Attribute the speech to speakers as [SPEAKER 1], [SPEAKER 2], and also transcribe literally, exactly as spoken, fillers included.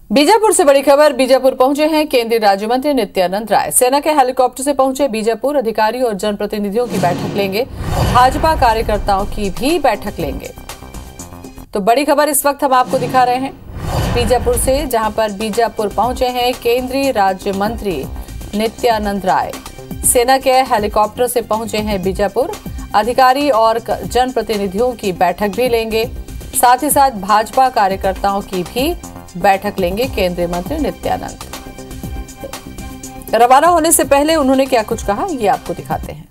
[SPEAKER 1] बीजापुर से बड़ी खबर। बीजापुर पहुंचे हैं केंद्रीय राज्य मंत्री नित्यानंद राय। सेना के हेलीकॉप्टर से पहुंचे बीजापुर, अधिकारियों और जनप्रतिनिधियों की बैठक लेंगे, भाजपा कार्यकर्ताओं की भी बैठक लेंगे। तो बड़ी खबर इस वक्त हम आपको दिखा रहे हैं बीजापुर से, जहां पर बीजापुर पहुंचे हैं केंद्रीय राज्य मंत्री नित्यानंद राय। सेना के हेलीकॉप्टर से पहुंचे हैं बीजापुर, अधिकारी और जनप्रतिनिधियों की बैठक भी लेंगे, साथ ही साथ भाजपा कार्यकर्ताओं की भी बैठक लेंगे केंद्रीय मंत्री नित्यानंद। रवाना होने से पहले उन्होंने क्या कुछ कहा, ये आपको दिखाते हैं।